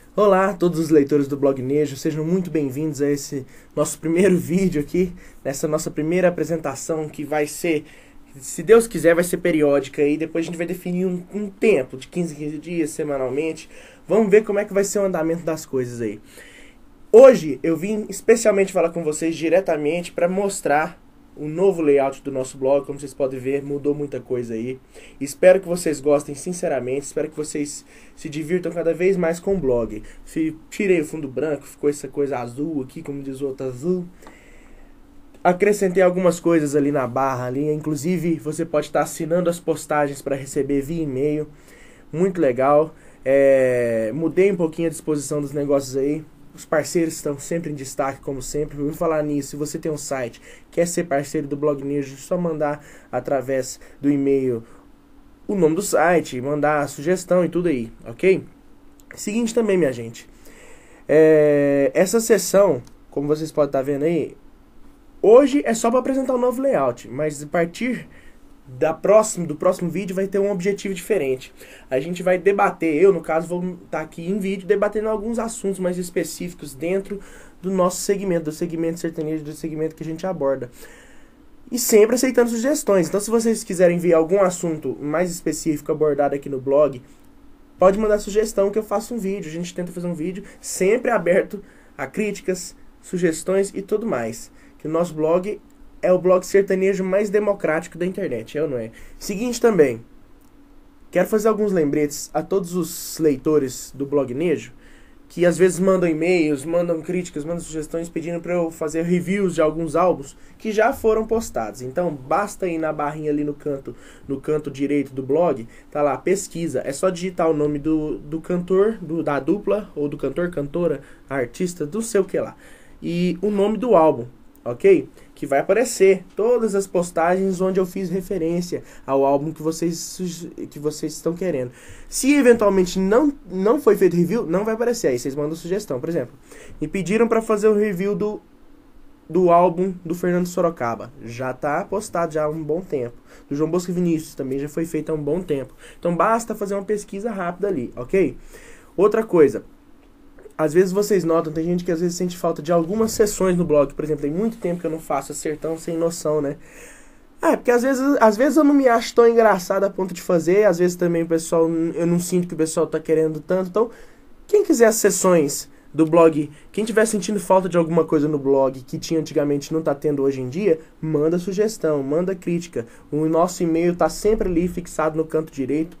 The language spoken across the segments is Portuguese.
Olá a todos os leitores do Blog Nejo, sejam muito bem-vindos a esse nosso primeiro vídeo aqui, nessa nossa primeira apresentação que vai ser, se Deus quiser, vai ser periódica e depois a gente vai definir um tempo de 15 em 15 dias, semanalmente. Vamos ver como é que vai ser o andamento das coisas aí. Hoje eu vim especialmente falar com vocês diretamente para mostrar o novo layout do nosso blog. Como vocês podem ver, mudou muita coisa aí. Espero que vocês gostem sinceramente, espero que vocês se divirtam cada vez mais com o blog. Tirei o fundo branco, ficou essa coisa azul aqui, como diz o outro, azul. Acrescentei algumas coisas ali na barra ali, inclusive você pode estar assinando as postagens para receber via e-mail. Muito legal. Mudei um pouquinho a disposição dos negócios aí. Os parceiros estão sempre em destaque, como sempre. Vou falar nisso. Se você tem um site, quer ser parceiro do Blog Nejo, é só mandar através do e-mail o nome do site, mandar a sugestão e tudo aí, ok? Seguinte também, minha gente. Essa sessão, como vocês podem estar vendo aí, hoje é só para apresentar um novo layout, mas a partir do próximo vídeo vai ter um objetivo diferente. A gente vai debater, eu no caso vou estar aqui em vídeo debatendo alguns assuntos mais específicos dentro do nosso segmento, do segmento sertanejo, do segmento que a gente aborda. E sempre aceitando sugestões. Então se vocês quiserem ver algum assunto mais específico abordado aqui no blog, pode mandar sugestão que eu faço um vídeo. A gente tenta fazer um vídeo sempre aberto a críticas, sugestões e tudo mais. Que o nosso blog é o blog sertanejo mais democrático da internet, é ou não é? Seguinte também, quero fazer alguns lembretes a todos os leitores do Blog Nejo, que às vezes mandam e-mails, mandam críticas, mandam sugestões pedindo para eu fazer reviews de alguns álbuns que já foram postados. Então basta ir na barrinha ali no canto direito do blog, tá lá, pesquisa, é só digitar o nome do cantor, da dupla, ou do cantor, cantora, artista, do sei o que lá, e o nome do álbum, ok? Que vai aparecer todas as postagens onde eu fiz referência ao álbum que vocês estão querendo. Se eventualmente não foi feito review, não vai aparecer. Aí vocês mandam sugestão. Por exemplo, me pediram para fazer o review do álbum do Fernando Sorocaba. Já está postado já há um bom tempo. Do João Bosco e Vinícius também já foi feito há um bom tempo. Então basta fazer uma pesquisa rápida ali, ok? Outra coisa. Às vezes vocês notam, tem gente que às vezes sente falta de algumas sessões no blog. Por exemplo, tem muito tempo que eu não faço Sertão Sem Noção, né? Porque às vezes eu não me acho tão engraçado a ponto de fazer. Às vezes também eu não sinto que o pessoal tá querendo tanto. Então, quem quiser as sessões do blog, quem tiver sentindo falta de alguma coisa no blog que tinha antigamente e não tá tendo hoje em dia, manda sugestão, manda crítica. O nosso e-mail tá sempre ali fixado no canto direito,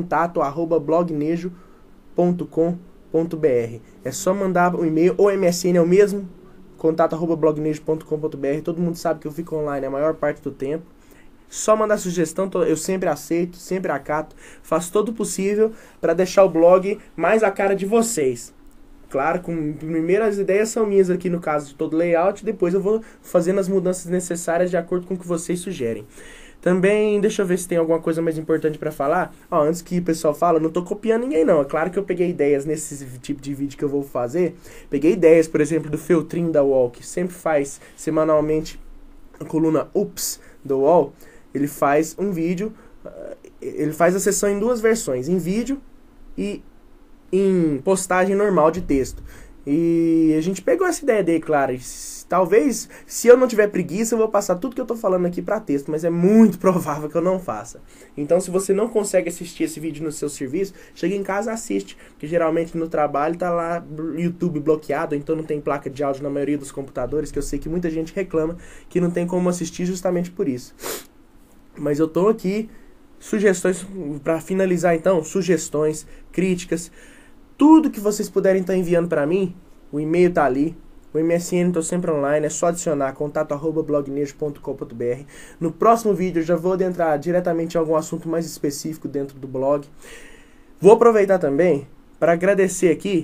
contato@blognejo.com.br. É só mandar um e-mail, ou MSN é o mesmo, contato@blognejo.com.br. Todo mundo sabe que eu fico online a maior parte do tempo. Só mandar sugestão, eu sempre aceito, sempre acato, faço todo o possível para deixar o blog mais a cara de vocês. Claro, com primeiras ideias são minhas aqui no caso de todo layout, depois eu vou fazendo as mudanças necessárias de acordo com o que vocês sugerem. Também, deixa eu ver se tem alguma coisa mais importante pra falar. Antes que o pessoal fale, eu não tô copiando ninguém não. É claro que eu peguei ideias nesse tipo de vídeo que eu vou fazer. Peguei ideias, por exemplo, do Feltrinho da UOL, que sempre faz semanalmente a coluna Ups da UOL. Ele faz um vídeo, ele faz a sessão em duas versões, em vídeo e em postagem normal de texto. E a gente pegou essa ideia dele, claro. Talvez, se eu não tiver preguiça, eu vou passar tudo que eu tô falando aqui para texto, mas é muito provável que eu não faça. Então, se você não consegue assistir esse vídeo no seu serviço, chega em casa e assiste, porque geralmente no trabalho tá lá YouTube bloqueado, então não tem placa de áudio na maioria dos computadores, que eu sei que muita gente reclama que não tem como assistir justamente por isso. Mas eu tô aqui, sugestões, para finalizar então, sugestões, críticas, tudo que vocês puderem estar enviando para mim, o e-mail tá ali. O MSN estou sempre online, é só adicionar contato@blognejo.com.br. No próximo vídeo eu já vou adentrar diretamente em algum assunto mais específico dentro do blog. Vou aproveitar também para agradecer aqui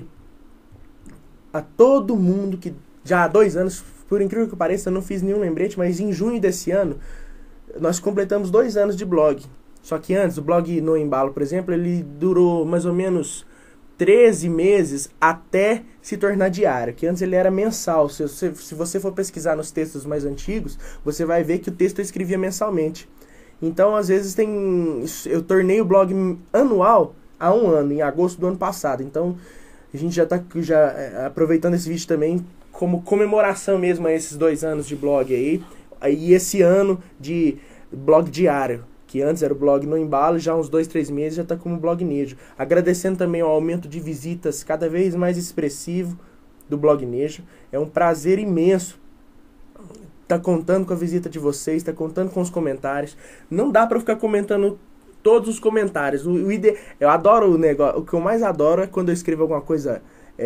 a todo mundo que já há 2 anos, por incrível que pareça, eu não fiz nenhum lembrete, mas em junho desse ano nós completamos 2 anos de blog. Só que antes, o blog No Embalo, por exemplo, ele durou mais ou menos 13 meses até se tornar diário, que antes ele era mensal. Se você for pesquisar nos textos mais antigos, você vai ver que o texto eu escrevia mensalmente. Então, às vezes, eu tornei o blog anual há 1 ano, em agosto do ano passado. Então, A gente já tá aproveitando esse vídeo também como comemoração mesmo a esses 2 anos de blog aí. E esse ano de blog diário, que antes era o blog no embalo, já uns 2, 3 meses já tá como blog Nejo. Agradecendo também ao aumento de visitas cada vez mais expressivo do blog Nejo. É um prazer imenso tá contando com a visita de vocês, tá contando com os comentários. Não dá pra ficar comentando todos os comentários. Eu adoro o negócio. O que eu mais adoro é quando eu escrevo alguma coisa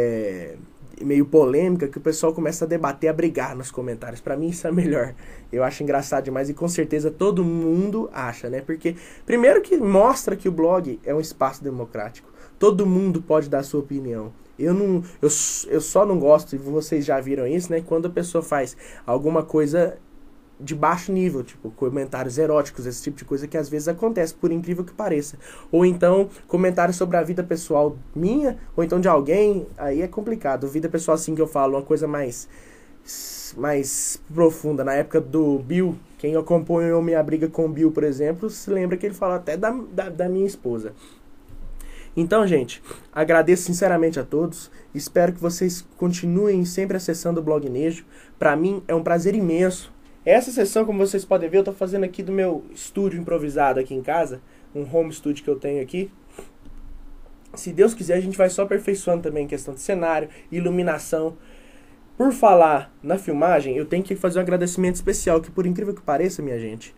meio polêmica, que o pessoal começa a debater, a brigar nos comentários. Pra mim isso é melhor. Eu acho engraçado demais e com certeza todo mundo acha, né? Porque primeiro que mostra que o blog é um espaço democrático. Todo mundo pode dar a sua opinião. Eu só não gosto, e vocês já viram isso, né? Quando a pessoa faz alguma coisa de baixo nível, tipo comentários eróticos, esse tipo de coisa que às vezes acontece, por incrível que pareça. Ou então comentários sobre a vida pessoal minha, ou então de alguém, aí é complicado. Vida pessoal assim que eu falo, uma coisa mais profunda. Na época do Bill, quem acompanhou minha briga com o Bill, por exemplo, se lembra que ele fala até da minha esposa. Então, gente, agradeço sinceramente a todos. Espero que vocês continuem sempre acessando o blog Nejo. Pra mim é um prazer imenso. Essa sessão, como vocês podem ver, eu tô fazendo aqui do meu estúdio improvisado aqui em casa. Um home studio que eu tenho aqui. Se Deus quiser, a gente vai só aperfeiçoando também em questão de cenário, iluminação. Por falar na filmagem, eu tenho que fazer um agradecimento especial, que por incrível que pareça, minha gente,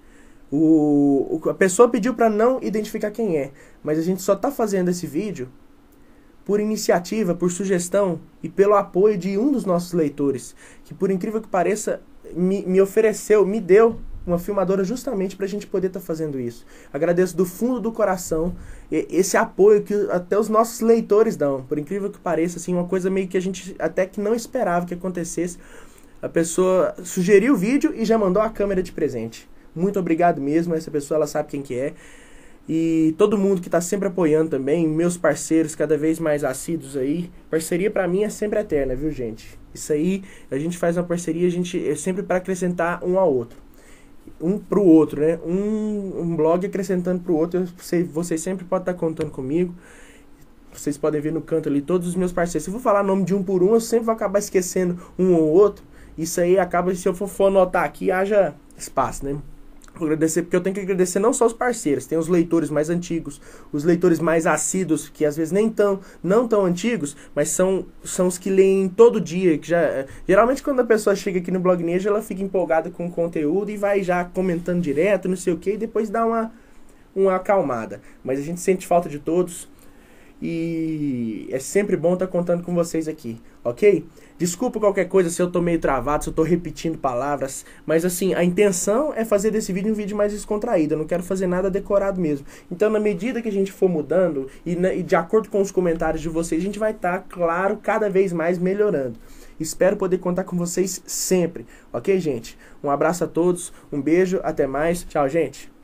a pessoa pediu para não identificar quem é, mas a gente só tá fazendo esse vídeo por iniciativa, por sugestão e pelo apoio de um dos nossos leitores, que por incrível que pareça me ofereceu, me deu uma filmadora justamente pra gente poder estar fazendo isso. Agradeço do fundo do coração esse apoio que até os nossos leitores dão, por incrível que pareça, assim, uma coisa meio que a gente até que não esperava que acontecesse. A pessoa sugeriu o vídeo e já mandou a câmera de presente. Muito obrigado mesmo, essa pessoa ela sabe quem que é. E todo mundo que está sempre apoiando também, meus parceiros cada vez mais assíduos aí. Parceria pra mim é sempre eterna, viu, gente? Isso aí, a gente faz uma parceria, a gente é sempre para acrescentar um ao outro. Um pro outro, né? Um blog acrescentando pro outro. Vocês sempre podem estar contando comigo. Vocês podem ver no canto ali todos os meus parceiros. Se eu for falar nome de um por um, eu sempre vou acabar esquecendo um ou outro. Isso aí acaba, se eu for anotar aqui, haja espaço, né? Vou agradecer, porque eu tenho que agradecer não só os parceiros, tem os leitores mais antigos, os leitores mais assíduos, que às vezes não tão antigos, mas são os que leem todo dia, que geralmente quando a pessoa chega aqui no blog Nejo, ela fica empolgada com o conteúdo e vai já comentando direto, não sei o que, e depois dá uma acalmada. Mas a gente sente falta de todos. E é sempre bom estar contando com vocês aqui, ok? Desculpa qualquer coisa se eu tô meio travado, se eu tô repetindo palavras, mas assim, a intenção é fazer desse vídeo um vídeo mais descontraído, eu não quero fazer nada decorado mesmo. Então, na medida que a gente for mudando e de acordo com os comentários de vocês, a gente vai estar, claro, cada vez mais melhorando. Espero poder contar com vocês sempre, ok, gente? Um abraço a todos, um beijo, até mais, tchau, gente!